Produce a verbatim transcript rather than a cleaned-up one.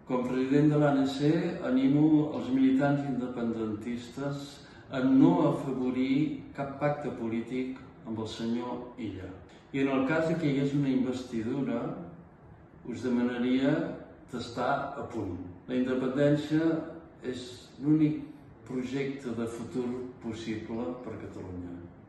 Com a president de l'A N C animo els militants independentistes a no afavorir cap pacte polític amb el senyor Illa. I en el cas que hi hagués una investidura, us demanaria d'estar a punt. La independència és l'únic projecte de futur possible per a Catalunya.